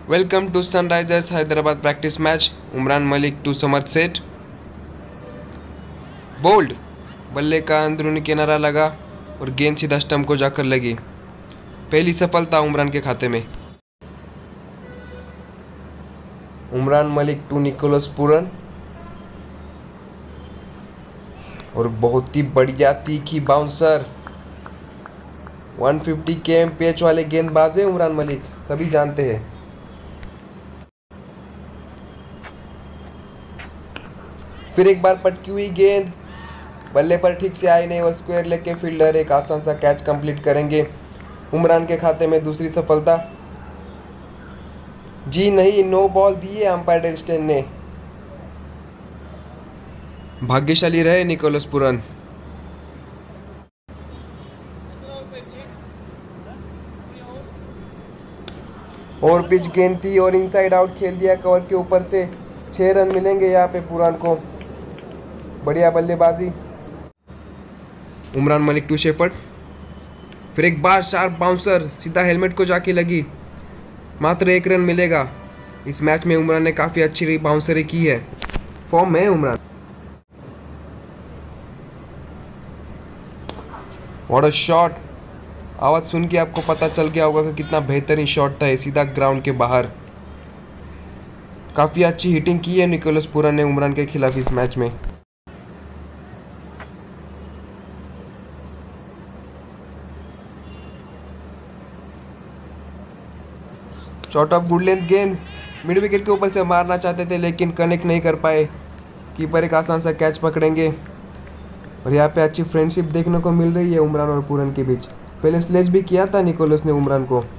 Welcome to Sunrisers Hyderabad practice match. Umran Malik to Somerset. Bowled. बल्ले का अंदरूनी किनारा लगा और गेंद सीधा स्टंप को जाकर लगी। पहली सफलता उमरान के खाते में। Umran Malik to Nicholas Pooran. और बहुत ही बढ़िया तीखी बाउंसर। 150 km पेच वाले गेंदबाज है उमरान मलिक, सभी जानते हैं। फिर एक बार पटकी हुई गेंद बल्ले पर ठीक से आई नहीं और स्क्वायर लेग के फील्डर एक आसान सा कैच कंप्लीट करेंगे। उमरान के खाते में दूसरी सफलता। जी नहीं, नो बॉल दी है अंपायर डेलस्टेन ने। भाग्यशाली रहे निकोलस पूरन। और पिच गेंद थी और इनसाइड आउट खेल दिया कवर के ऊपर से। 6 रन मिलेंगे यहाँ पे पूरन को। बढ़िया बल्लेबाजी। Umran Malik to Shepherd. फिर एक बार शार्प बाउंसर सीधा हेलमेट को जाके लगी। मात्र 1 रन मिलेगा। इस मैच में उमरान ने काफ़ी अच्छी बाउंसरी की है। फॉर्म में है उमरान। What a shot. आवाज़ सुन के आपको पता चल गया होगा कि कितना बेहतरीन शॉट था ये, सीधा ग्राउंड के बाहर। काफ़ी अच्छी हिटिंग की है निकोलस पूरन ने उमरान के खिलाफ इस मैच में। शॉट ऑफ गुड लेंथ गेंद मिड विकेट के ऊपर से मारना चाहते थे लेकिन कनेक्ट नहीं कर पाए। कीपर एक आसान सा कैच पकड़ेंगे। और यहाँ पे अच्छी फ्रेंडशिप देखने को मिल रही है उमरान और पूरन के बीच। पहले स्लेज भी किया था निकोलस ने उमरान को।